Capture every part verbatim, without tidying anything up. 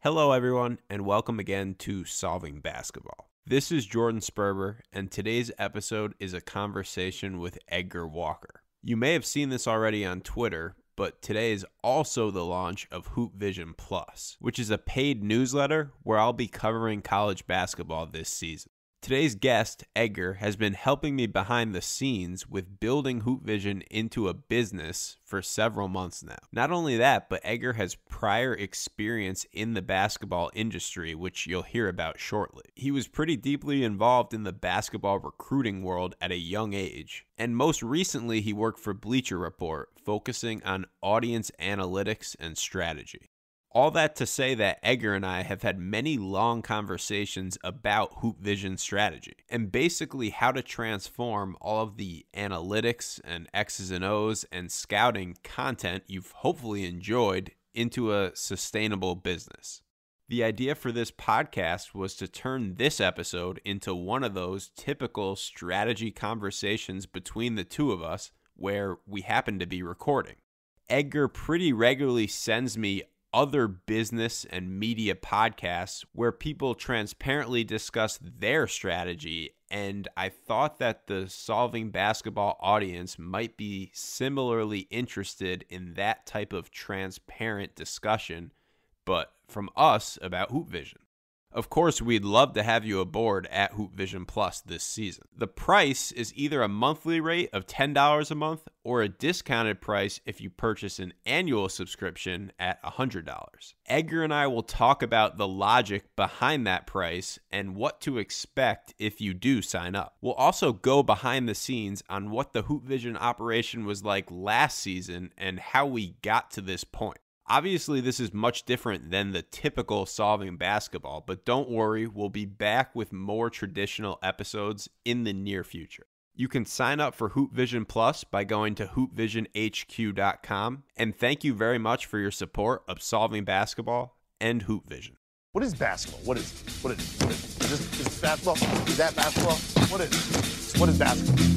Hello, everyone, and welcome again to Solving Basketball. This is Jordan Sperber, and today's episode is a conversation with Edgar Walker. You may have seen this already on Twitter, but today is also the launch of Hoop Vision Plus, which is a paid newsletter where I'll be covering college basketball this season. Today's guest, Edgar, has been helping me behind the scenes with building Hoop Vision into a business for several months now. Not only that, but Edgar has prior experience in the basketball industry, which you'll hear about shortly. He was pretty deeply involved in the basketball recruiting world at a young age, and most recently he worked for Bleacher Report, focusing on audience analytics and strategy. All that to say that Edgar and I have had many long conversations about Hoop Vision strategy and basically how to transform all of the analytics and X's and O's and scouting content you've hopefully enjoyed into a sustainable business. The idea for this podcast was to turn this episode into one of those typical strategy conversations between the two of us where we happen to be recording. Edgar pretty regularly sends me other business and media podcasts where people transparently discuss their strategy, and I thought that the Solving Basketball audience might be similarly interested in that type of transparent discussion, but from us about Hoop Vision. Of course, we'd love to have you aboard at Hoop Vision Plus this season. The price is either a monthly rate of ten dollars a month or a discounted price if you purchase an annual subscription at one hundred dollars. Edgar and I will talk about the logic behind that price and what to expect if you do sign up. We'll also go behind the scenes on what the Hoop Vision operation was like last season and how we got to this point. Obviously, this is much different than the typical Solving Basketball, but don't worry, we'll be back with more traditional episodes in the near future. You can sign up for Hoop Vision Plus by going to hoop vision h q dot com, and thank you very much for your support of Solving Basketball and Hoop Vision. What is basketball? What is what is what is, is, this, is this basketball? Is that basketball? What is what is basketball?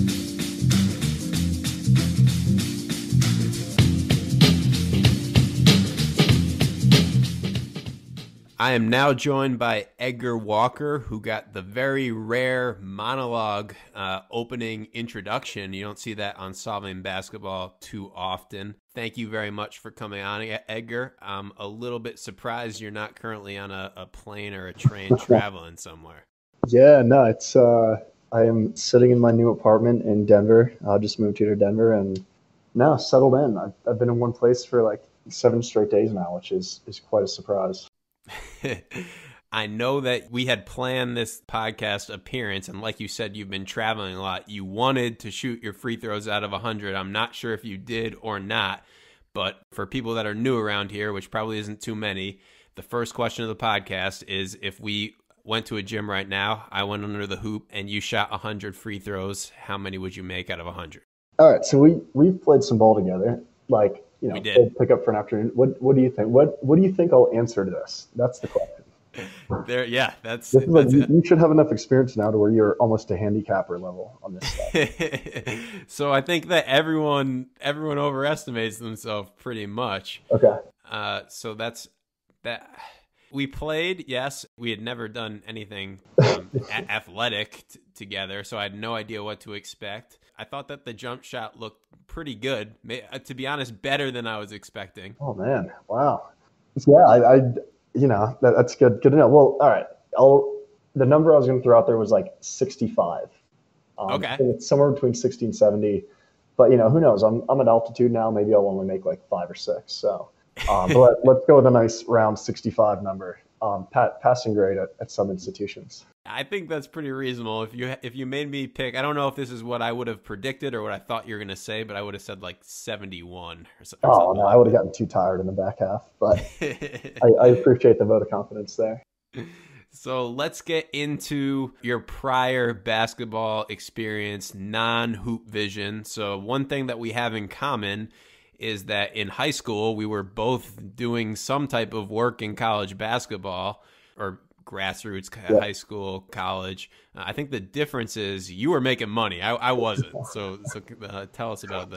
I am now joined by Edgar Walker, who got the very rare monologue uh, opening introduction. You don't see that on Solving Basketball too often. Thank you very much for coming on, Edgar. I'm a little bit surprised you're not currently on a, a plane or a train traveling somewhere. Yeah, no, it's uh, I am sitting in my new apartment in Denver. I just moved here to Denver and now settled in. I've, I've been in one place for like seven straight days now, which is, is quite a surprise. I know that we had planned this podcast appearance, and like you said, you've been traveling a lot. You wanted to shoot your free throws out of one hundred. I'm not sure if you did or not, but for people that are new around here, which probably isn't too many, the first question of the podcast is if we went to a gym right now, I went under the hoop, and you shot one hundred free throws, how many would you make out of one hundred? All right, so we, we've played some ball together, like, you know, we did. Pick up for an afternoon. What What do you think? What What do you think I'll answer to this? That's the question. There, yeah, that's. This is like, that's you, you should have enough experience now to where you're almost a handicapper level on this stuff. So I think that everyone everyone overestimates themselves pretty much. Okay. Uh, so that's that. We played, yes. We had never done anything um, a- athletic t- together, so I had no idea what to expect. I thought that the jump shot looked pretty good. May, uh, to be honest, better than I was expecting. Oh man, wow. Yeah, I, I you know, that, that's good. Good to know. Well, all right. I'll, the number I was going to throw out there was like sixty-five. Um, okay. I think it's somewhere between sixty and seventy. But you know, who knows? I'm I'm at altitude now. Maybe I'll only make like five or six. So. Um, but let, let's go with a nice round sixty-five number. Um, pat, passing grade at, at some institutions. I think that's pretty reasonable. If you if you made me pick, I don't know if this is what I would have predicted or what I thought you were going to say, but I would have said like seventy-one or, so, or oh, something. no, like I would have gotten too tired in the back half, but I, I appreciate the vote of confidence there. So let's get into your prior basketball experience, non-Hoop Vision. So one thing that we have in common is that in high school, we were both doing some type of work in college basketball or grassroots yeah. high school, college. Uh, I think the difference is you were making money. I, I wasn't. So, so uh, tell us about that.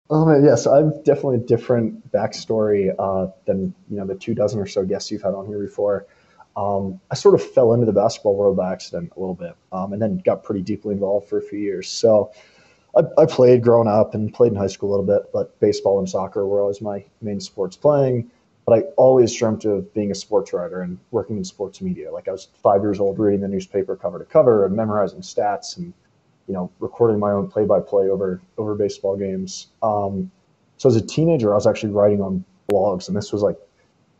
Oh man, yes, I've definitely a different backstory uh, than you know the two dozen or so guests you've had on here before. Um, I sort of fell into the basketball world by accident a little bit, um, and then got pretty deeply involved for a few years. So I, I played growing up and played in high school a little bit, but baseball and soccer were always my main sports playing. But I always dreamt of being a sports writer and working in sports media. Like I was five years old, reading the newspaper cover to cover and memorizing stats and you know recording my own play-by-play over over baseball games. Um, so as a teenager, I was actually writing on blogs, and this was like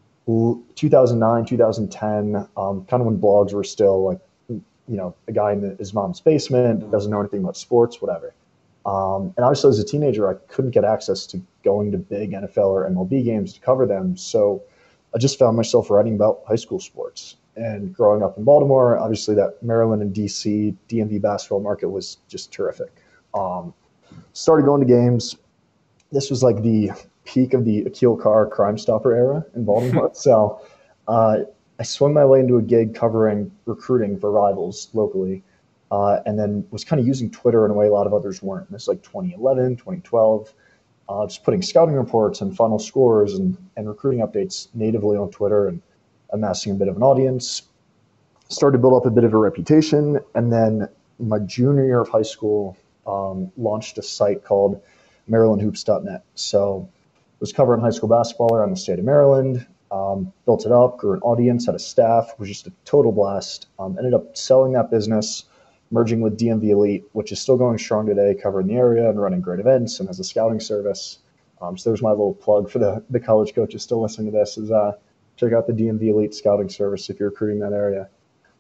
two thousand nine, two thousand ten, um, kind of when blogs were still like you know a guy in the, his mom's basement, doesn't know anything about sports, whatever. Um, and obviously, as a teenager, I couldn't get access to going to big N F L or M L B games to cover them. So I just found myself writing about high school sports. And growing up in Baltimore, obviously, that Maryland and D C, D M V basketball market was just terrific. Um, started going to games. This was like the peak of the Akil Carr Crime Stopper era in Baltimore. so uh, I swung my way into a gig covering recruiting for rivals locally. Uh, and then was kind of using Twitter in a way a lot of others weren't. This is like twenty eleven, twenty twelve, uh, just putting scouting reports and final scores and, and recruiting updates natively on Twitter and amassing a bit of an audience. Started to build up a bit of a reputation. And then my junior year of high school, um, launched a site called maryland hoops dot net. So was covering high school basketball around the state of Maryland, um, built it up, grew an audience, had a staff, was just a total blast. Um, ended up selling that business, merging with D M V Elite, which is still going strong today, covering the area and running great events and has a scouting service. Um, so there's my little plug for the, the college coaches still listening to this is uh, check out the D M V Elite scouting service if you're recruiting that area.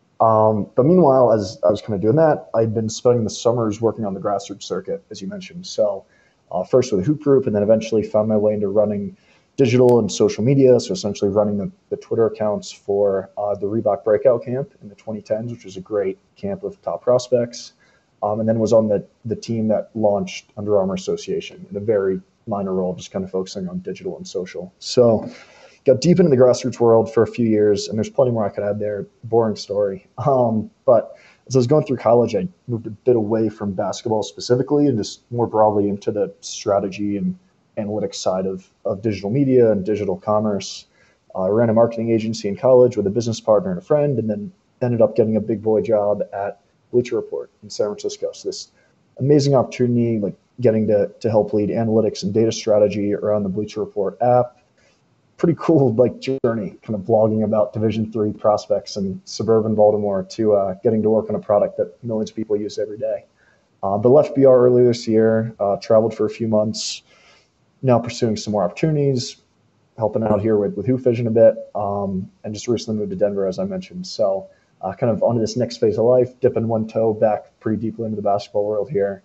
Um, but meanwhile, as I was kind of doing that, I'd been spending the summers working on the grassroots circuit, as you mentioned. So uh, first with a hoop group, and then eventually found my way into running digital and social media. So essentially running the, the Twitter accounts for uh, the Reebok Breakout Camp in the twenty tens, which was a great camp of top prospects. Um, and then was on the, the team that launched Under Armour Association in a very minor role, just kind of focusing on digital and social. So got deep into the grassroots world for a few years, and there's plenty more I could add there. Boring story. Um, but as I was going through college, I moved a bit away from basketball specifically and just more broadly into the strategy and analytics side of, of digital media and digital commerce. Uh, I ran a marketing agency in college with a business partner and a friend, and then ended up getting a big boy job at Bleacher Report in San Francisco. So this amazing opportunity, like getting to, to help lead analytics and data strategy around the Bleacher Report app. Pretty cool like journey, kind of blogging about Division three prospects in suburban Baltimore to uh, getting to work on a product that millions of people use every day. Uh, but left B R earlier this year, uh, traveled for a few months, now pursuing some more opportunities, helping out here with, with Hoop Vision a bit, um, and just recently moved to Denver, as I mentioned. So uh, kind of onto this next phase of life, dipping one toe back pretty deeply into the basketball world here.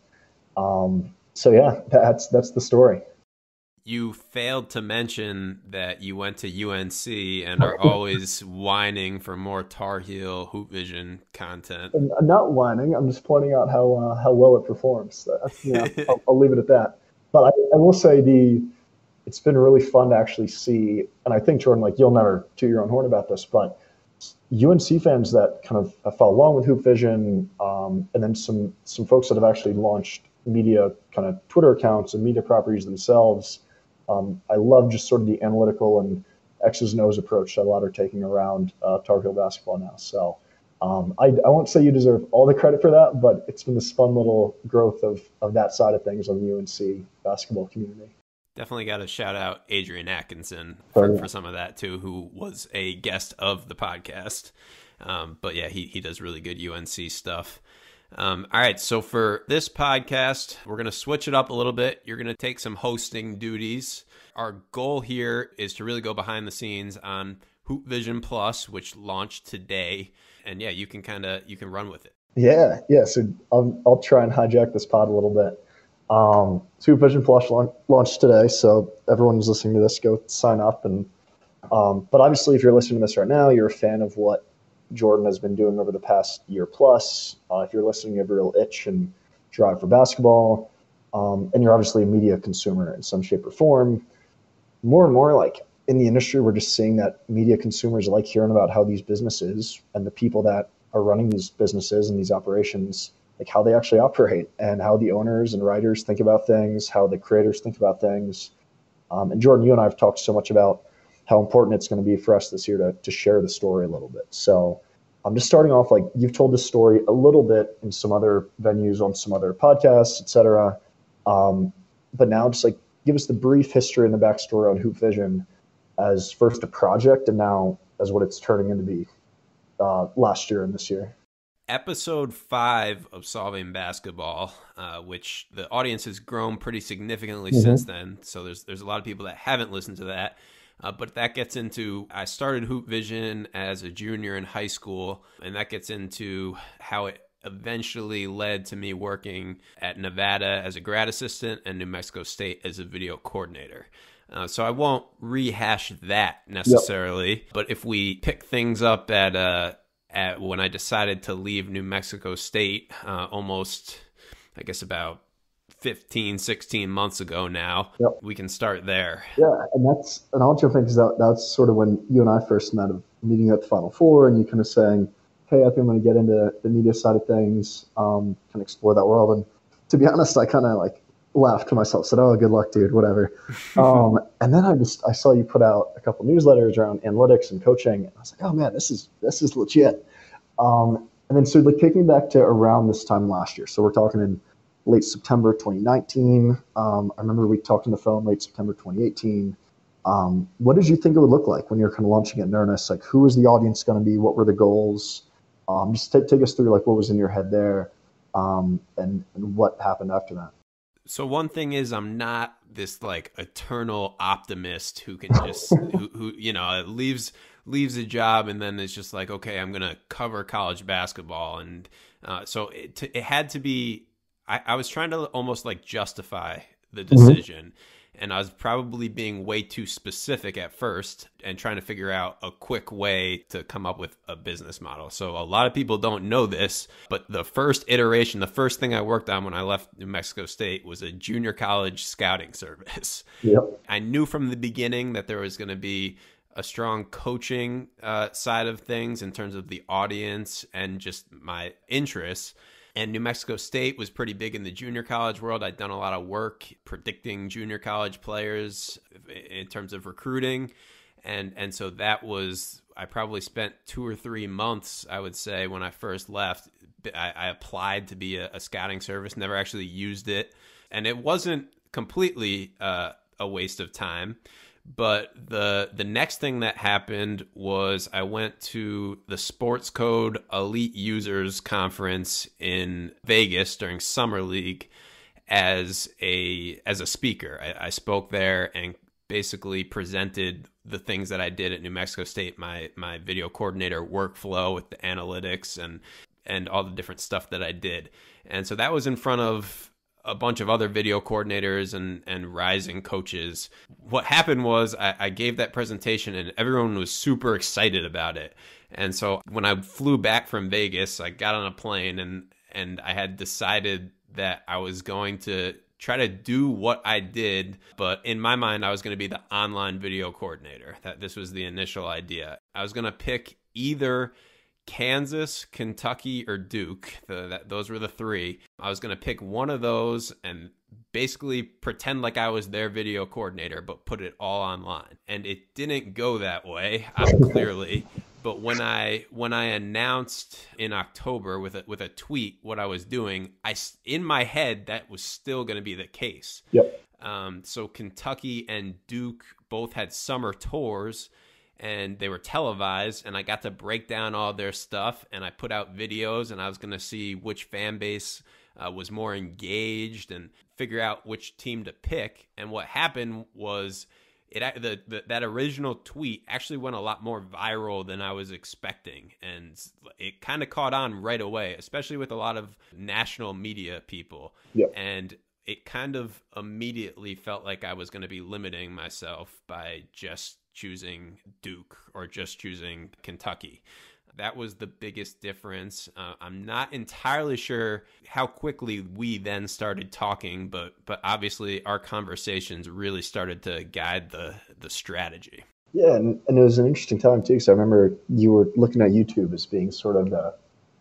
Um, so yeah, that's that's the story. You failed to mention that you went to U N C and are always whining for more Tar Heel Hoop Vision content. And I'm not whining. I'm just pointing out how uh, how well it performs. That's, you know, I'll, I'll leave it at that. But I, I will say the it's been really fun to actually see, and I think Jordan, like you'll never toot your own horn about this, but U N C fans that kind of have followed along with Hoop Vision, um, and then some some folks that have actually launched media kind of Twitter accounts and media properties themselves. Um, I love just sort of the analytical and X's and O's approach that a lot are taking around uh, Tar Heel basketball now. So um, I, I won't say you deserve all the credit for that, but it's been this fun little growth of, of that side of things on the U N C basketball community. Definitely got to shout out Adrian Atkinson for, oh, yeah. for some of that too, who was a guest of the podcast. Um, but yeah, he, he does really good U N C stuff. Um, all right, so for this podcast, we're going to switch it up a little bit. You're going to take some hosting duties. Our goal here is to really go behind the scenes on Hoop Vision Plus, which launched today. And yeah, you can kind of, you can run with it. Yeah, yeah. So I'll, I'll try and hijack this pod a little bit. Um, so Hoop Vision Plus launched today, so everyone who's listening to this, go sign up. And um, but obviously, if you're listening to this right now, you're a fan of what Jordan has been doing over the past year plus. Uh, if you're listening, you have a real itch and drive for basketball, um, and you're obviously a media consumer in some shape or form. More and more, like in the industry, we're just seeing that media consumers like hearing about how these businesses and the people that are running these businesses and these operations, like how they actually operate and how the owners and writers think about things, how the creators think about things. Um, and Jordan, you and I have talked so much about how important it's going to be for us this year to, to share the story a little bit. So I'm just starting off, like you've told this story a little bit in some other venues on some other podcasts, et cetera. Um, but now just like give us the brief history and the backstory on Hoop Vision as first a project and now as what it's turning into be uh, last year and this year. Episode five of Solving Basketball, uh, which the audience has grown pretty significantly mm-hmm. since then. So there's there's a lot of people that haven't listened to that. Uh, but that gets into, I started Hoop Vision as a junior in high school, and that gets into how it eventually led to me working at Nevada as a grad assistant and New Mexico State as a video coordinator. Uh, so I won't rehash that necessarily, yep. but if we pick things up at uh, at when I decided to leave New Mexico State, uh, almost, I guess about fifteen, sixteen months ago now, yep. we can start there. Yeah, and that's, and I'll jump in because that, that's sort of when you and I first met, of meeting at the Final Four, and you kind of saying, hey, I think I'm going to get into the media side of things, um, kind of explore that world. And to be honest, I kind of like laughed to myself, said, oh, good luck, dude, whatever. um, and then I just, I saw you put out a couple newsletters around analytics and coaching, and I was like, oh man, this is, this is legit. Um, and then so like taking back to around this time last year. So we're talking in late September twenty nineteen. Um, I remember we talked on the phone late September twenty eighteen. Um, what did you think it would look like when you were kind of launching it in earnest? Like, who was the audience going to be? What were the goals? Um, just take, take us through like what was in your head there, um, and, and what happened after that. So one thing is, I'm not this like eternal optimist who can just who, who you know leaves leaves a job and then is just like, okay, I'm gonna cover college basketball, and uh, so it it had to be. I, I was trying to almost like justify the decision, mm-hmm. and I was probably being way too specific at first and trying to figure out a quick way to come up with a business model. So a lot of people don't know this, but the first iteration, the first thing I worked on when I left New Mexico State was a junior college scouting service. Yep. I knew from the beginning that there was going to be a strong coaching uh, side of things in terms of the audience and just my interests. And New Mexico State was pretty big in the junior college world. I'd done a lot of work predicting junior college players in terms of recruiting. And and so that was, I probably spent two or three months, I would say, when I first left. I, I applied to be a, a scouting service, never actually used it. And it wasn't completely uh, a waste of time. But the the next thing that happened was I went to the Sports Code Elite Users Conference in Vegas during Summer League as a as a speaker. I, I spoke there and basically presented the things that I did at New Mexico State, my my video coordinator workflow with the analytics and and all the different stuff that I did. And so that was in front of a bunch of other video coordinators and, and rising coaches. What happened was I, I gave that presentation and everyone was super excited about it. And so when I flew back from Vegas, I got on a plane and, and I had decided that I was going to try to do what I did, but in my mind, I was going to be the online video coordinator. That this was the initial idea. I was going to pick either Kansas, Kentucky, or Duke. The, that, those were the three. I was going to pick one of those and basically pretend like I was their video coordinator, but put it all online. And it didn't go that way, uh, clearly. But when I when I announced in October with a, with a tweet what I was doing, I in my head that was still going to be the case. Yep. Um, so Kentucky and Duke both had summer tours, and they were televised, and I got to break down all their stuff, and I put out videos, and I was going to see which fan base uh, was more engaged and figure out which team to pick. And what happened was it the, the that original tweet actually went a lot more viral than I was expecting, and it kind of caught on right away, especially with a lot of national media people. Yep. And it kind of immediately felt like I was going to be limiting myself by just choosing Duke or just choosing Kentucky. That was the biggest difference. Uh, I'm not entirely sure how quickly we then started talking, but but obviously our conversations really started to guide the the strategy. Yeah, and, and it was an interesting time too, because I remember you were looking at YouTube as being sort of the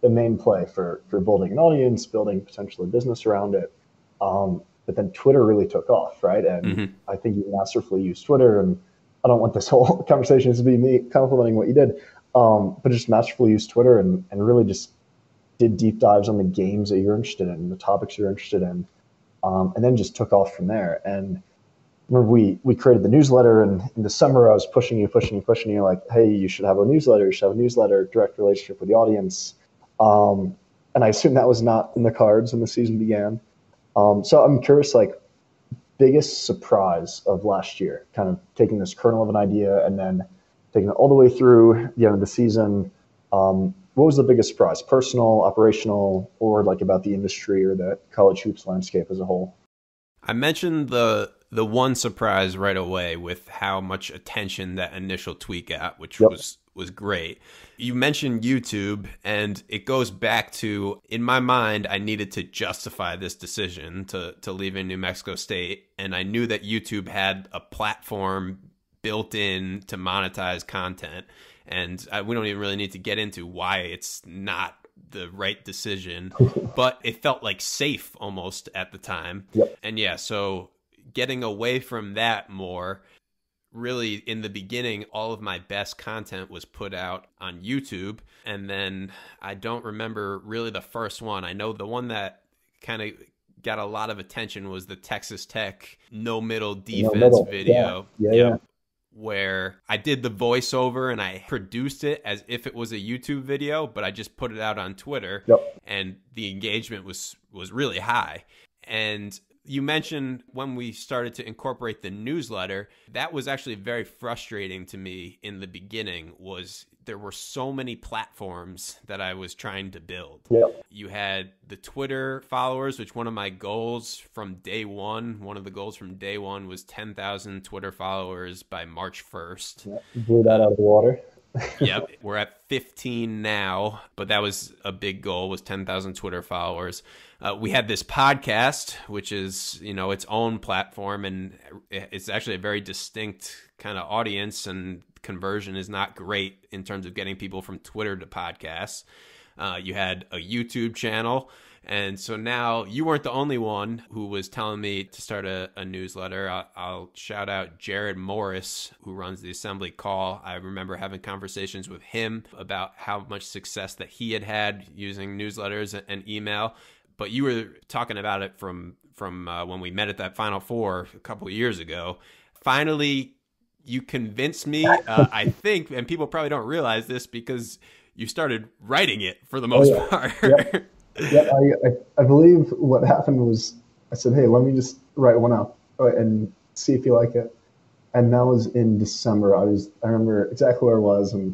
the main play for for building an audience, building potentially business around it. Um, but then Twitter really took off, right? And Mm-hmm. I think you masterfully used Twitter. And I don't want this whole conversation to be me complimenting what you did, um, but just masterfully used Twitter and, and really just did deep dives on the games that you're interested in, the topics you're interested in, um, and then just took off from there. And remember, we we created the newsletter, and in the summer I was pushing you, pushing you, pushing you, like, hey, you should have a newsletter, you should have a newsletter, direct relationship with the audience. Um, and I assume that was not in the cards when the season began. Um, so I'm curious, like, biggest surprise of last year, kind of taking this kernel of an idea and then taking it all the way through the end of the season. Um, what was the biggest surprise, personal, operational, or like about the industry or the college hoops landscape as a whole? I mentioned the the one surprise right away with how much attention that initial tweet got, which yep. was was great. You mentioned YouTube, and it goes back to, in my mind, I needed to justify this decision to to leave in New Mexico State, and I knew that YouTube had a platform built in to monetize content, and I, we don't even really need to get into why it's not the right decision, but it felt like safe almost at the time. Yep. And yeah, so getting away from that more, really in the beginning, all of my best content was put out on YouTube. And then I don't remember really the first one. I know the one that kind of got a lot of attention was the Texas Tech no middle defense no middle. video. Yeah, yeah, yep. yeah. Where I did the voiceover and I produced it as if it was a YouTube video, but I just put it out on Twitter. Yep. And the engagement was was really high. And you mentioned when we started to incorporate the newsletter, that was actually very frustrating to me in the beginning. Was there were so many platforms that I was trying to build. Yep. You had the Twitter followers, which one of my goals from day one, one of the goals from day one was ten thousand Twitter followers by March first. Yep. Blew that out of the water. Yep. We're at fifteen now, but that was a big goal, was ten thousand Twitter followers. Uh, we had this podcast, which is, you know, its own platform, and it's actually a very distinct kind of audience, and conversion is not great in terms of getting people from Twitter to podcasts. Uh, you had a YouTube channel. And so now you weren't the only one who was telling me to start a, a newsletter. I'll, I'll shout out Jared Morris, who runs the Assembly Call. I remember having conversations with him about how much success that he had had using newsletters and email. But you were talking about it from, from uh, when we met at that Final Four a couple of years ago. Finally, you convinced me, uh, I think, and people probably don't realize this because you started writing it for the most oh, yeah. part. Yep. Yeah, I, I I believe what happened was I said, hey, let me just write one up and see if you like it. And that was in December. I was I remember exactly where I was, and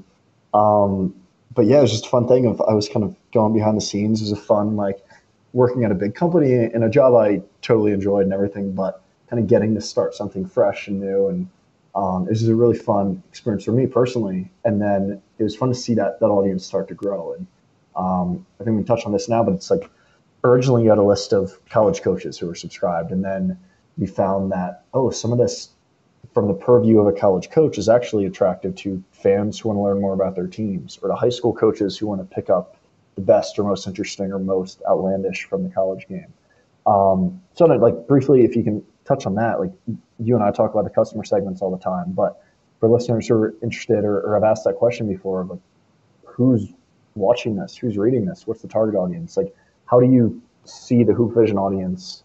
um, but yeah, it was just a fun thing of I was kind of going behind the scenes. It was a fun, like, working at a big company in a job I totally enjoyed and everything, but kind of getting to start something fresh and new. And um, it was a really fun experience for me personally. And then it was fun to see that that audience start to grow. And Um, I think we touched on this now, but it's like originally you had a list of college coaches who were subscribed, and then we found that, oh, some of this from the purview of a college coach is actually attractive to fans who want to learn more about their teams, or to high school coaches who want to pick up the best or most interesting or most outlandish from the college game. Um, so like briefly, if you can touch on that, like you and I talk about the customer segments all the time, but for listeners who are interested or, or have asked that question before, like who's watching this, who's reading this, what's the target audience, like how do you see the Hoop Vision audience,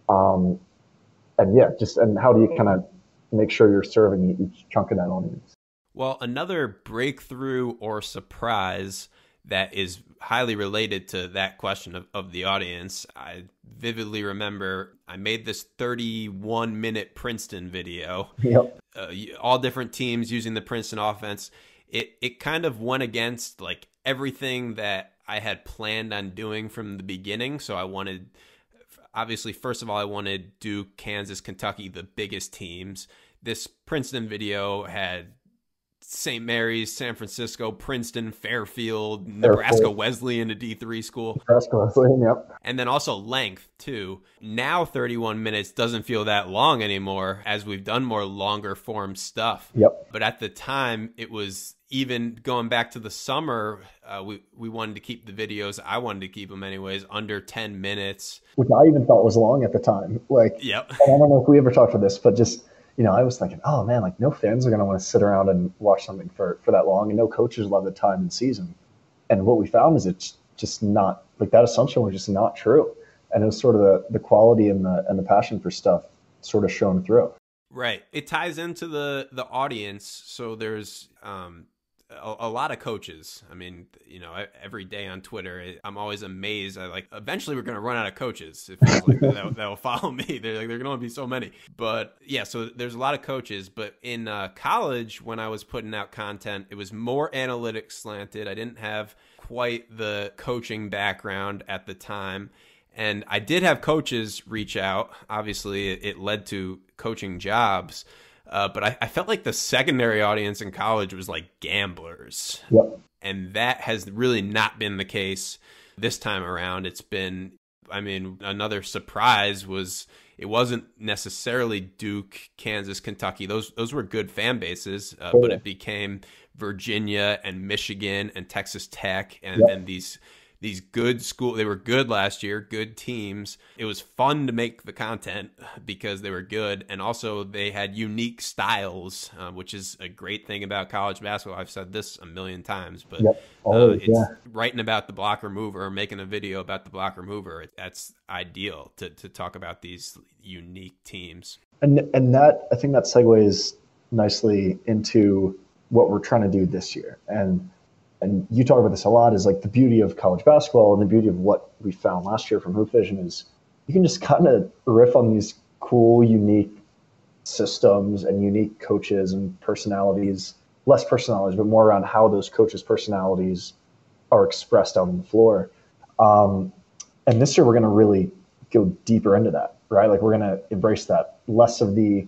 um and yeah just and how do you kind of make sure you're serving each chunk of that audience? Well, another breakthrough or surprise that is highly related to that question of, of the audience, I vividly remember I made this thirty-one minute Princeton video. Yep. Uh, all different teams using the Princeton offense. It it kind of went against like everything that I had planned on doing from the beginning. So I wanted, obviously, first of all, I wanted Duke, Kansas, Kentucky, the biggest teams. This Princeton video had Saint Mary's, San Francisco, Princeton, Fairfield, Nebraska Fairfield. Wesleyan, a D three school. Nebraska Wesleyan, yep. And then also length, too. Now thirty-one minutes doesn't feel that long anymore as we've done more longer form stuff. Yep. But at the time, it was even going back to the summer, uh, we, we wanted to keep the videos, I wanted to keep them anyways, under ten minutes. Which I even thought was long at the time. Like, yep. I don't know if we ever talked about this, but just, you know, I was thinking, oh man, like no fans are going to want to sit around and watch something for, for that long, and no coaches love the time in season. And what we found is it's just not, like that assumption was just not true. And it was sort of the, the quality and the and the passion for stuff sort of shown through. Right. It ties into the, the audience. So there's um, a, a lot of coaches. I mean, you know, every day on Twitter, I'm always amazed. I like, eventually we're going to run out of coaches. It feels like that, that will follow me. They're like, there can only be so many. But yeah, so there's a lot of coaches. But in uh, college, when I was putting out content, it was more analytics slanted. I didn't have quite the coaching background at the time. And I did have coaches reach out. Obviously, it, it led to coaching jobs. Uh, but I, I felt like the secondary audience in college was like gamblers. Yep. And that has really not been the case this time around. It's been, I mean, another surprise was it wasn't necessarily Duke, Kansas, Kentucky. Those those were good fan bases, uh, Oh, but yeah. it became Virginia and Michigan and Texas Tech and, Yep. and these these good school. They were good last year, good teams. It was fun to make the content because they were good. And also they had unique styles, uh, which is a great thing about college basketball. I've said this a million times, but Yep. uh, Always, it's yeah. writing about the block remover or making a video about the block remover. That's ideal to, to talk about these unique teams. And and that, I think that segues nicely into what we're trying to do this year. And and you talk about this a lot, is like the beauty of college basketball and the beauty of what we found last year from Hoop Vision is you can just kind of riff on these cool, unique systems and unique coaches and personalities, less personalities, but more around how those coaches' personalities are expressed out on the floor. Um, and this year we're going to really go deeper into that, right? Like we're going to embrace that, less of the,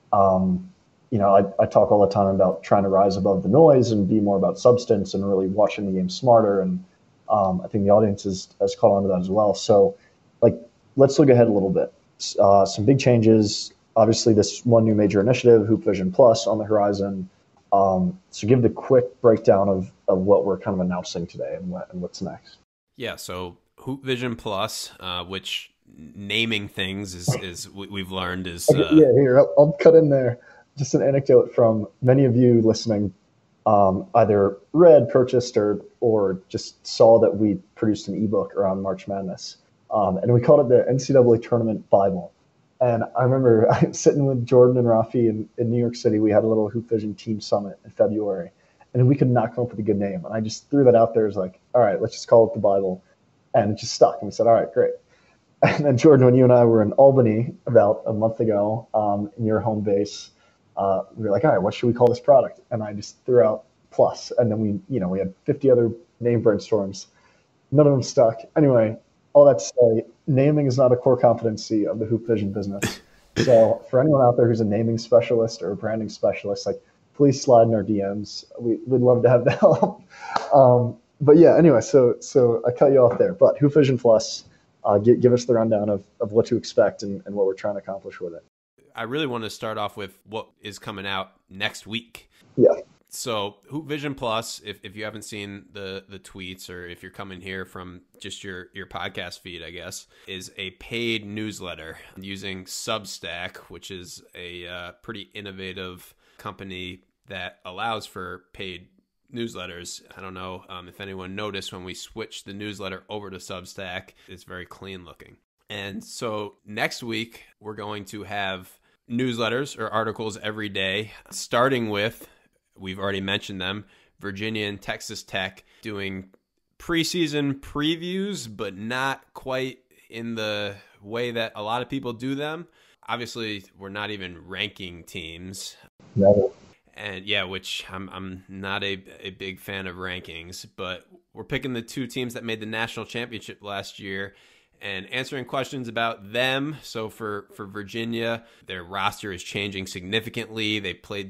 um, you know, I, I talk all the time about trying to rise above the noise and be more about substance and really watching the game smarter. And um, I think the audience has, has caught on to that as well. So like, let's look ahead a little bit. Uh, some big changes, obviously this one new major initiative, Hoop Vision Plus, on the horizon. Um, so give the quick breakdown of, of what we're kind of announcing today and, what, and what's next. Yeah. So Hoop Vision Plus, uh, which naming things is, is we've learned is, uh, okay, yeah, here, I'll, I'll cut in there. Just an anecdote from many of you listening, um, either read, purchased, or or just saw that we produced an ebook around March Madness. Um, and we called it the N C double A Tournament Bible. And I remember sitting with Jordan and Rafi in, in New York City. We had a little Hoop Vision Team Summit in February. And we could not come up with a good name. And I just threw that out there as like, all right, let's just call it the Bible. And it just stuck. And we said, all right, great. And then Jordan, when you and I were in Albany about a month ago, um, in your home base, Uh, we were like, all right, what should we call this product? And I just threw out Plus. And then we, you know, we had fifty other name brainstorms. None of them stuck. Anyway, all that to say, naming is not a core competency of the Hoop Vision business. So for anyone out there who's a naming specialist or a branding specialist, like please slide in our D Ms. We, we'd love to have the help. Um, but yeah, anyway, so so I cut you off there. But Hoop Vision Plus, uh, give, give us the rundown of, of what to expect and, and what we're trying to accomplish with it. I really want to start off with what is coming out next week. Yeah. So Hoop Vision Plus, if, if you haven't seen the, the tweets, or if you're coming here from just your, your podcast feed, I guess, is a paid newsletter using Substack, which is a uh, pretty innovative company that allows for paid newsletters. I don't know um, if anyone noticed when we switched the newsletter over to Substack, it's very clean looking. And so next week, we're going to have newsletters or articles every day, starting with, we've already mentioned them, Virginia and Texas Tech doing preseason previews, but not quite in the way that a lot of people do them. Obviously, we're not even ranking teams. Never. And yeah, which I'm I'm not a, a big fan of rankings, but we're picking the two teams that made the national championship last year and answering questions about them. So for, for Virginia, their roster is changing significantly. They played these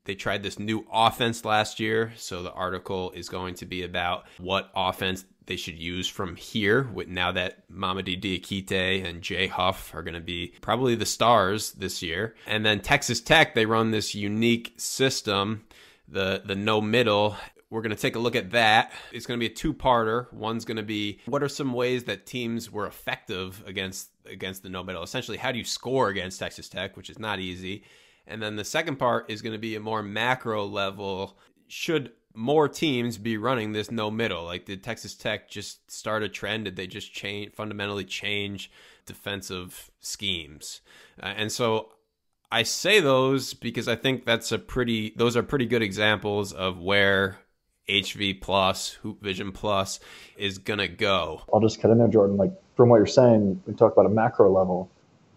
They tried this new offense last year, so the article is going to be about what offense they should use from here, with now that Mamadi Diakite and Jay Huff are going to be probably the stars this year. And then Texas Tech, they run this unique system, the the no middle. We're going to take a look at that. It's going to be a two-parter. One's going to be, what are some ways that teams were effective against against the no middle? Essentially, how do you score against Texas Tech, which is not easy. And then the second part is going to be a more macro level. Should more teams be running this no middle? Like, did Texas Tech just start a trend? Did they just change, fundamentally change defensive schemes? Uh, and so I say those because I think that's a pretty, those are pretty good examples of where H V Plus, Hoop Vision Plus is going to go. I'll just cut in there, Jordan. Like, from what you're saying, we talk about a macro level,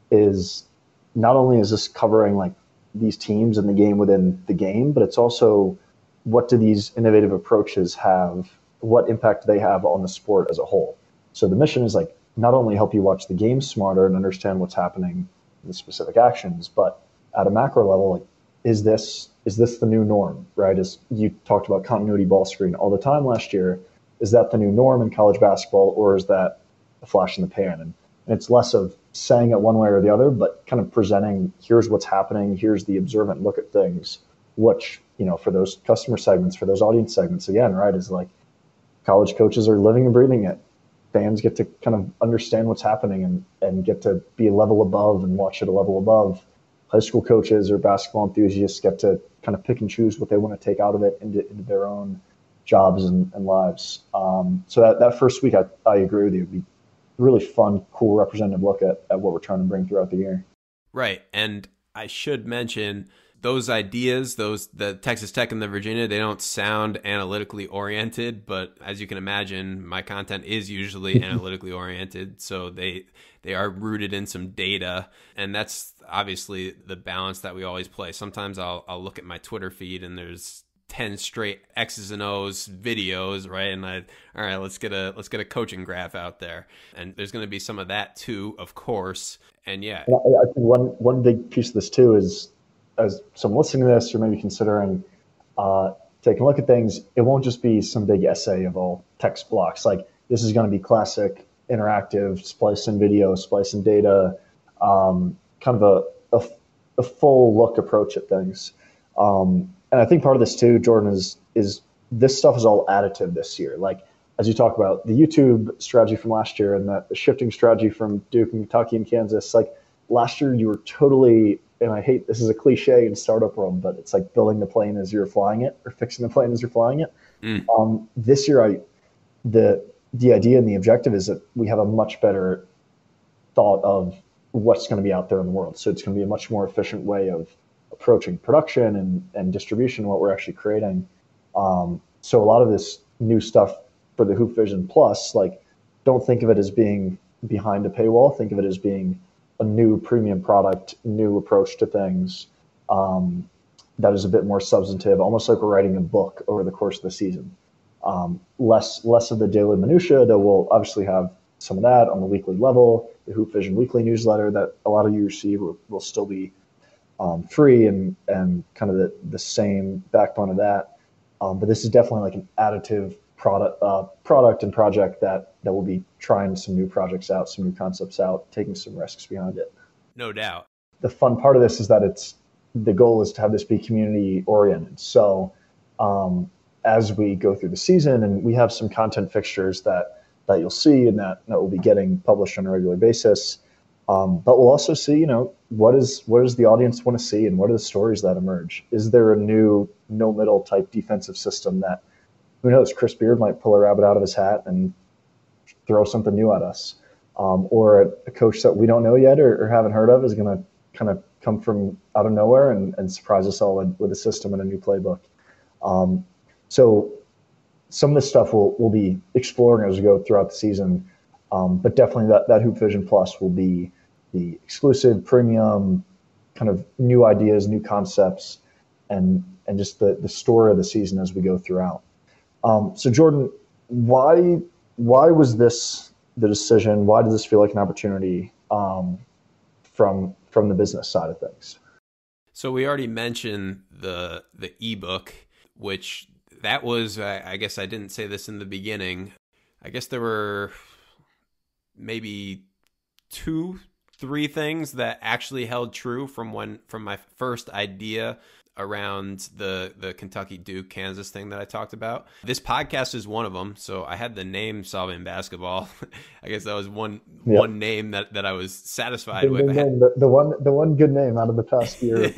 is not only is this covering like these teams and the game within the game, but it's also what do these innovative approaches have, what impact do they have on the sport as a whole. So the mission is like not only help you watch the game smarter and understand what's happening in the specific actions, but at a macro level, like, is this is this the new norm, right? As you talked about continuity ball screen all the time last year, is that the new norm in college basketball, or is that a flash in the pan? And, and it's less of saying it one way or the other, but kind of presenting, here's what's happening, here's the observant look at things, which, you know, for those customer segments, for those audience segments, again, right, is like college coaches are living and breathing it. Fans get to kind of understand what's happening and, and get to be a level above and watch it a level above. High school coaches or basketball enthusiasts get to kind of pick and choose what they want to take out of it into, into their own jobs and, and lives. Um, so that, that first week, I, I agree with you. It'd be really fun, cool, representative look at, at what we're trying to bring throughout the year. Right. And I should mention those ideas, those the Texas Tech and the Virginia, they don't sound analytically oriented, but as you can imagine, my content is usually analytically oriented. So they they are rooted in some data. And that's obviously the balance that we always play. Sometimes I'll I'll look at my Twitter feed and there's ten straight X's and O's videos, right? And I, all right, let's get a let's get a coaching graph out there. And there's going to be some of that too, of course. And yeah, I, I think one one big piece of this too is, as someone listening to this or maybe considering uh, taking a look at things, it won't just be some big essay of all text blocks. Like, this is going to be classic interactive, splice in video, splice in data, um, kind of a, a, a full look approach at things. Um, And I think part of this too, Jordan, is is this stuff is all additive this year. Like, as you talk about the YouTube strategy from last year and the, the shifting strategy from Duke and Kentucky and Kansas, like last year you were totally, and I hate, this is a cliche in startup world, but it's like building the plane as you're flying it or fixing the plane as you're flying it. Mm. Um, this year, I the the idea and the objective is that we have a much better thought of what's going to be out there in the world. So it's going to be a much more efficient way of approaching production and, and distribution, what we're actually creating. Um, so a lot of this new stuff for the Hoop Vision Plus, like, don't think of it as being behind a paywall. Think of it as being a new premium product, new approach to things um, that is a bit more substantive, almost like we're writing a book over the course of the season. Um, less less of the daily minutia, though we'll obviously have some of that on the weekly level. The Hoop Vision weekly newsletter that a lot of you receive will, will still be Um, free and, and kind of the, the same backbone of that. Um, but this is definitely like an additive product uh, product and project that, that will be trying some new projects out, some new concepts out, taking some risks behind it. No doubt. The fun part of this is that it's the goal is to have this be community oriented. So um, as we go through the season, and we have some content fixtures that, that you'll see and that, that will be getting published on a regular basis. Um, but we'll also see, you know, what is what does the audience want to see, and what are the stories that emerge? Is there a new no middle type defensive system that, who knows, Chris Beard might pull a rabbit out of his hat and throw something new at us, um, or a, a coach that we don't know yet or, or haven't heard of is going to kind of come from out of nowhere and, and surprise us all with, with a system and a new playbook. Um, so some of this stuff we'll we'll be exploring as we go throughout the season, um, but definitely that that Hoop Vision Plus will be the exclusive premium kind of new ideas, new concepts, and and just the, the story of the season as we go throughout. Um, so Jordan, why why was this the decision? Why does this feel like an opportunity um, from from the business side of things? So we already mentioned the the ebook, which that was, I, I guess I didn't say this in the beginning. I guess there were maybe two, three things that actually held true from when from my first idea around the the Kentucky Duke Kansas thing that I talked about. This podcast is one of them. So I had the name Solving Basketball. I guess that was one yep. one name that, that I was satisfied ding, with. Ding, had, ding. The, the one the one good name out of the past year.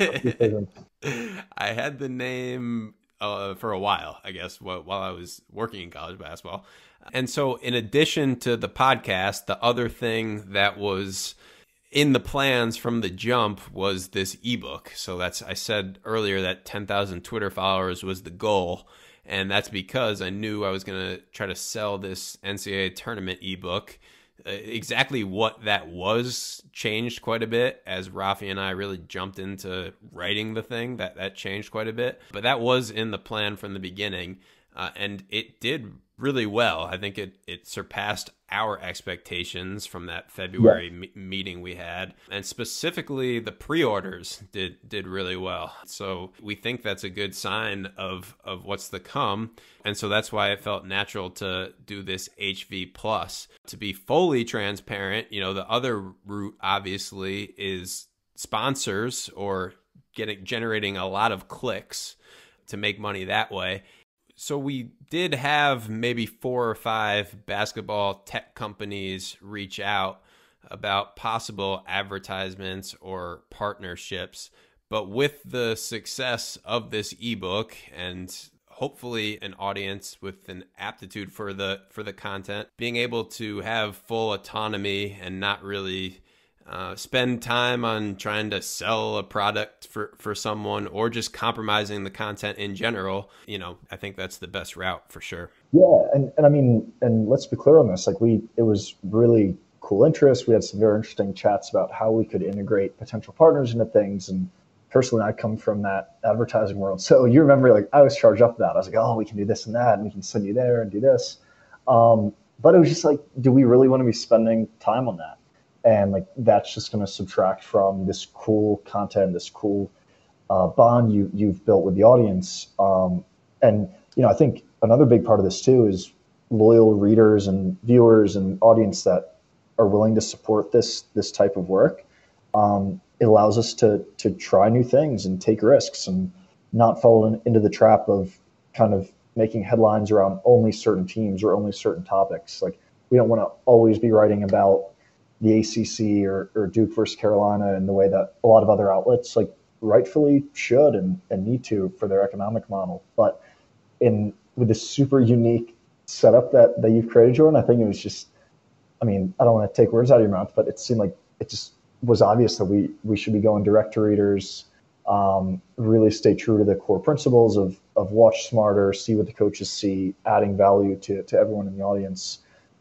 I had the name uh, for a while, I guess, while, while I was working in college basketball. And so in addition to the podcast, the other thing that was in the plans from the jump was this ebook. So that's, I said earlier that ten thousand Twitter followers was the goal. And that's because I knew I was going to try to sell this N C double A tournament ebook. Uh, exactly what that was changed quite a bit as Rafi and I really jumped into writing the thing. That, that changed quite a bit. But that was in the plan from the beginning. Uh, and it did really well. I think it, it surpassed our expectations from that February yeah. me- meeting we had. And specifically, the pre-orders did did really well. So we think that's a good sign of, of what's to come. And so that's why it felt natural to do this H V Plus. To be fully transparent, you know, the other route obviously is sponsors or getting generating a lot of clicks to make money that way. So we did have maybe four or five basketball tech companies reach out about possible advertisements or partnerships. But with the success of this ebook and hopefully an audience with an aptitude for the for the content, being able to have full autonomy and not really Uh, spend time on trying to sell a product for, for someone or just compromising the content in general, you know, I think that's the best route for sure. Yeah. And, and I mean, and let's be clear on this, like we, it was really cool interest. We had some very interesting chats about how we could integrate potential partners into things. And personally, I come from that advertising world. So you remember, like I was charged up with that. I was like, oh, we can do this and that, and we can send you there and do this. Um, but it was just like, do we really want to be spending time on that? And like that's just going to subtract from this cool content, this cool uh, bond you you've built with the audience. Um, and you know, I think another big part of this too is loyal readers and viewers and audience that are willing to support this this type of work. Um, it allows us to to try new things and take risks and not fall in, into the trap of kind of making headlines around only certain teams or only certain topics. Like we don't want to always be writing about the A C C or, or Duke versus Carolina in the way that a lot of other outlets like rightfully should and, and need to for their economic model. But in with this super unique setup that, that you've created, Jordan, I think it was just, I mean, I don't want to take words out of your mouth, but it seemed like it just was obvious that we, we should be going direct to readers, um, really stay true to the core principles of, of watch smarter, see what the coaches see, adding value to, to everyone in the audience.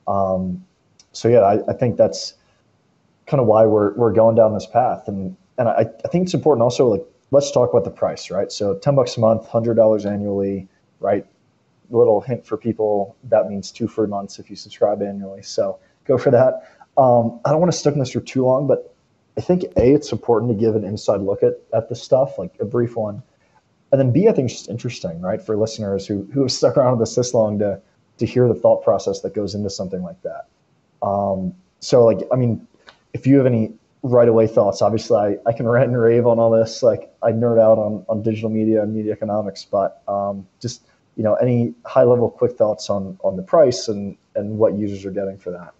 Um, so yeah, I, I think that's kind of why we're we're going down this path. And and I, I think it's important also, like, let's talk about the price, right? So ten bucks a month, one hundred dollars annually, right? Little hint for people, that means two free months if you subscribe annually. So go for that. Um, I don't want to stick on this for too long, but I think A, it's important to give an inside look at, at this stuff, like a brief one. And then B, I think it's just interesting, right? For listeners who, who have stuck around with this this long to, to hear the thought process that goes into something like that. Um, so like, I mean, if you have any right away thoughts, obviously I, I can rant and rave on all this. Like I nerd out on, on digital media and media economics, but um, just, you know, any high level quick thoughts on, on the price and, and what users are getting for that.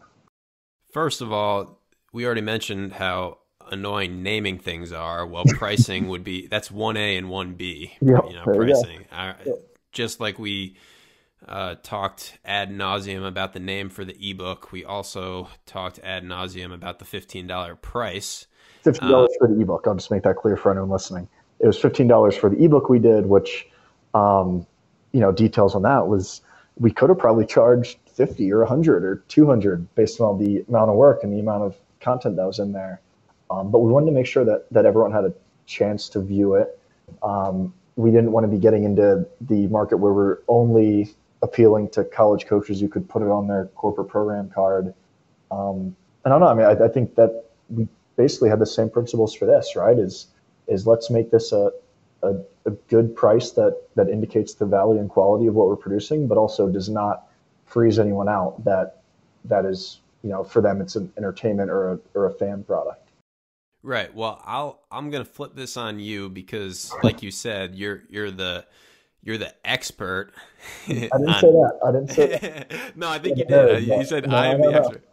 First of all, we already mentioned how annoying naming things are. Well, pricing would be, that's one A and one B, yep, you know, you pricing. I, yep. Just like we uh, talked ad nauseum about the name for the ebook, we also talked ad nauseum about the fifteen dollars price. fifteen dollars uh, for the ebook. I'll just make that clear for anyone listening. It was fifteen dollars for the ebook we did, which, um, you know, details on that was we could have probably charged fifty or one hundred or two hundred based on the amount of work and the amount of content that was in there. Um, but we wanted to make sure that, that everyone had a chance to view it. Um, we didn't want to be getting into the market where we're only appealing to college coaches who could put it on their corporate program card. Um, I don't know. I mean, I, I think that we basically had the same principles for this, right? Is is let's make this a, a, a good price that, that indicates the value and quality of what we're producing, but also does not freeze anyone out that that is, you know, for them it's an entertainment or a, or a fan product. Right. Well, I'll I'm gonna flip this on you because, like you said, you're you're the you're the expert. I didn't on... say that. I didn't say that. No, I think you did. You said no, I am no, the no.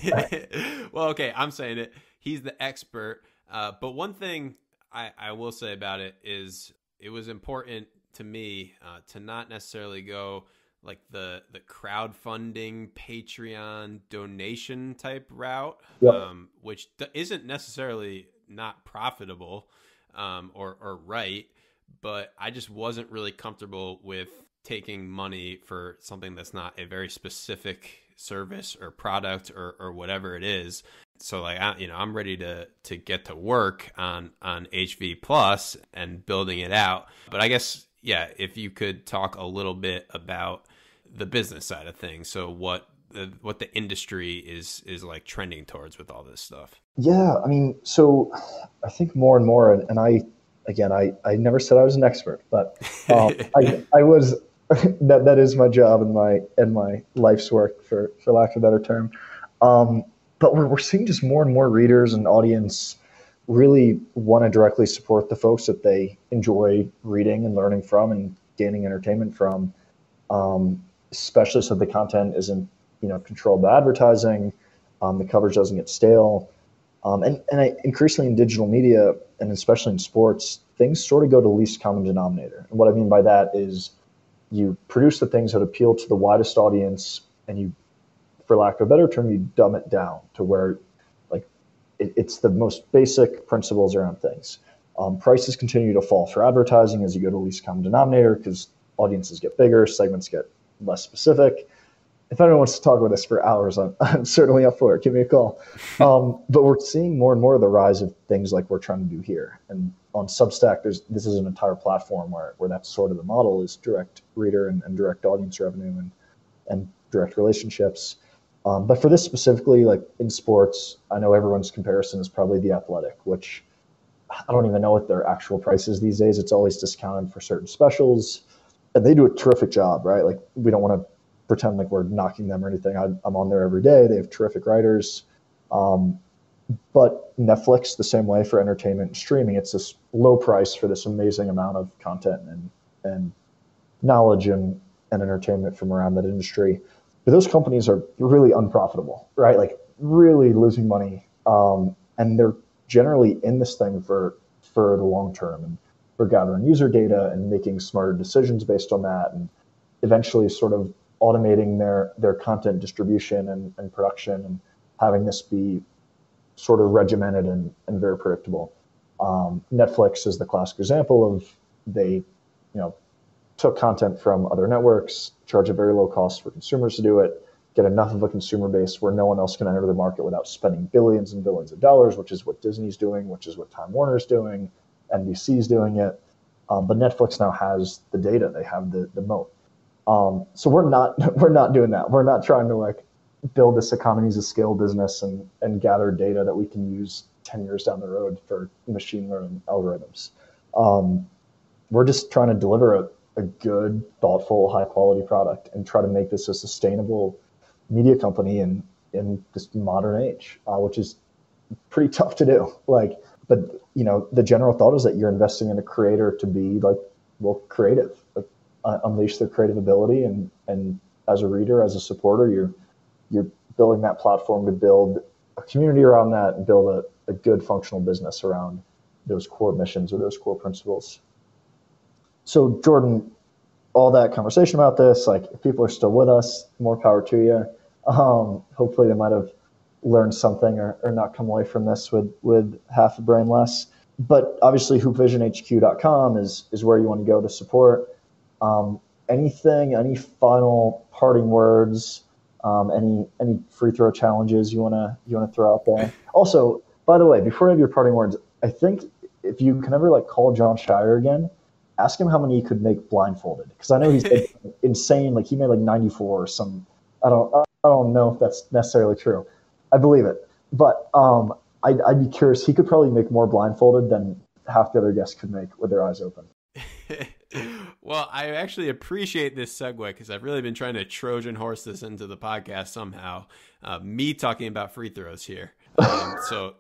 expert. Well, okay, I'm saying it. He's the expert. Uh, but one thing I, I will say about it is it was important to me uh, to not necessarily go like the the crowdfunding, Patreon donation type route, Yep. um, which d- isn't necessarily not profitable um, or or right, but I just wasn't really comfortable with taking money for something that's not a very specific service or product or or whatever it is. So like I, you know, I'm ready to to get to work on on H V Plus and building it out. But I guess yeah, if you could talk a little bit about the business side of things. So what the what the industry is is like trending towards with all this stuff. Yeah, I mean, so I think more and more, and, and I, again, I, I never said I was an expert, but um, I I was that that is my job and my and my life's work for for lack of a better term. Um, but we're we're seeing just more and more readers and audience really want to directly support the folks that they enjoy reading and learning from and gaining entertainment from. Um, especially so the content isn't, you know, controlled by advertising, um, the coverage doesn't get stale. Um, and and I, increasingly in digital media, and especially in sports, things sort of go to least common denominator. And what I mean by that is you produce the things that appeal to the widest audience, and you, for lack of a better term, you dumb it down to where like it, it's the most basic principles around things. Um, prices continue to fall for advertising as you go to least common denominator because audiences get bigger, segments get less specific. If anyone wants to talk about this for hours, I'm, I'm certainly up for it. Give me a call. Um, but we're seeing more and more of the rise of things like we're trying to do here. And on Substack, there's this is an entire platform where, where that's sort of the model is direct reader and, and direct audience revenue and, and direct relationships. Um, but for this specifically, like in sports, I know everyone's comparison is probably The Athletic, which I don't even know what their actual price is these days. It's always discounted for certain specials. And they do a terrific job, right? Like we don't want to pretend like we're knocking them or anything. I, I'm on there every day. They have terrific writers. Um, but Netflix, the same way for entertainment and streaming, it's this low price for this amazing amount of content and, and knowledge and, and entertainment from around that industry. But those companies are really unprofitable, right? Like really losing money. Um, and they're generally in this thing for, for the long term. And for gathering user data and making smarter decisions based on that, and eventually sort of automating their, their content distribution and, and production and having this be sort of regimented and, and very predictable. Um, Netflix is the classic example of they, you know, took content from other networks, charge a very low cost for consumers to do it, get enough of a consumer base where no one else can enter the market without spending billions and billions of dollars, which is what Disney's doing, which is what Time Warner's doing, N B C's doing it. Um, but Netflix now has the data; they have the the moat. Um, so we're not we're not doing that. We're not trying to like build this economies of scale business and and gather data that we can use ten years down the road for machine learning algorithms. Um, we're just trying to deliver a, a good, thoughtful, high quality product and try to make this a sustainable media company in in this modern age, uh, which is pretty tough to do. Like, but you know, the general thought is that you're investing in a creator to be like, well, creative, like uh, unleash their creative ability, and and as a reader, as a supporter, you're you're building that platform to build a community around that and build a, a good functional business around those core missions or those core principles. So Jordan, all that conversation about this, like if people are still with us, more power to you. Um, hopefully they might have learned something or, or not come away from this with, with half a brain less. But obviously hoop vision H Q dot com is, is where you want to go to support. Um, anything, any final parting words, um, any any free throw challenges you wanna you wanna throw out there? Also, by the way, before you have your parting words, I think if you can ever like call John Shire again, ask him how many he could make blindfolded, because I know he's like, insane. Like he made like ninety-four or some. I don't. I don't know if that's necessarily true. I believe it, but um, I'd, I'd be curious. He could probably make more blindfolded than half the other guests could make with their eyes open. Well, I actually appreciate this segue because I've really been trying to Trojan horse this into the podcast somehow. Uh, me talking about free throws here. Um, so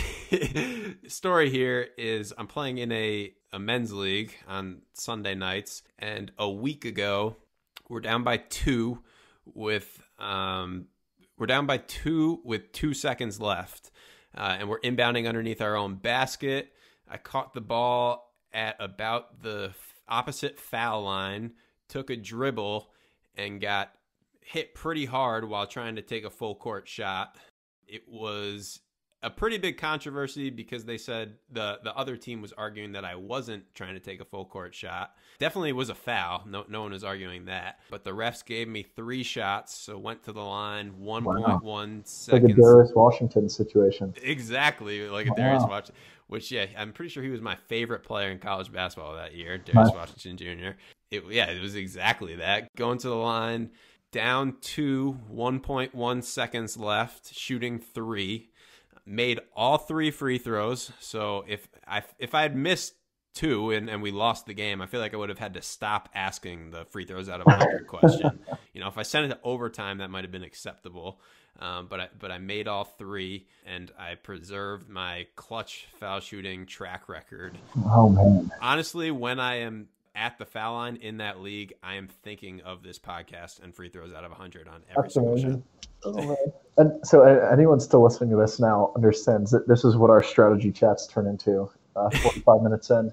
story here is I'm playing in a, a men's league on Sunday nights. And a week ago, we're down by two with um, we're down by two with two seconds left. Uh, and we're inbounding underneath our own basket. I caught the ball at about the opposite foul line, took a dribble, and got hit pretty hard while trying to take a full court shot. It was a pretty big controversy because they said the, the other team was arguing that I wasn't trying to take a full court shot. Definitely was a foul. No, no one was arguing that. But the refs gave me three shots, so went to the line, one point one wow. seconds. Like a Darius Washington situation. Exactly, like a wow. Darius Washington. Which, yeah, I'm pretty sure he was my favorite player in college basketball that year, Darius nice. Washington Junior It, yeah, it was exactly that. Going to the line, down two, one point one seconds left, shooting three. Made all three free throws. So if I if I had missed two and, and we lost the game, I feel like I would have had to stop asking the free throws out of one hundred question. You know, if I sent it to overtime, that might have been acceptable. Um, but I, but I made all three, and I preserved my clutch foul shooting track record. Oh, man. Honestly, when I am at the foul line in that league, I am thinking of this podcast and free throws out of one hundred on every That's single amazing. shot. Oh, man. And so uh, anyone still listening to this now understands that this is what our strategy chats turn into uh, forty-five minutes in.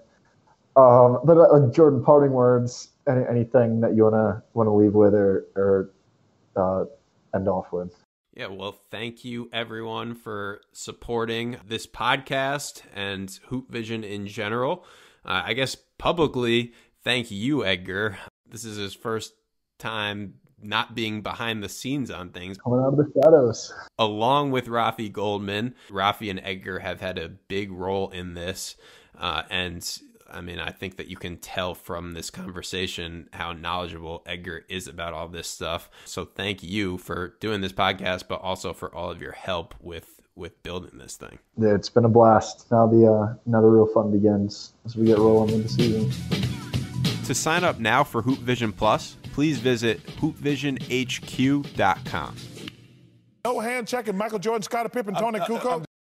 Um, but uh, Jordan, parting words, any, anything that you want to want to leave with or, or uh, end off with? Yeah, well, thank you, everyone, for supporting this podcast and Hoop Vision in general. Uh, I guess publicly, thank you, Edgar. This is his first time not being behind the scenes on things. Coming out of the shadows. Along with Rafi Goldman, Rafi and Edgar have had a big role in this. Uh, and I mean, I think that you can tell from this conversation how knowledgeable Edgar is about all this stuff. So thank you for doing this podcast, but also for all of your help with, with building this thing. Yeah, it's been a blast. Now the uh, now the real fun begins as we get rolling into the season. To sign up now for Hoop Vision Plus, please visit hoop vision h q dot com. No hand checking Michael Jordan, Scottie Pippen, Tony uh, uh, Kukoc.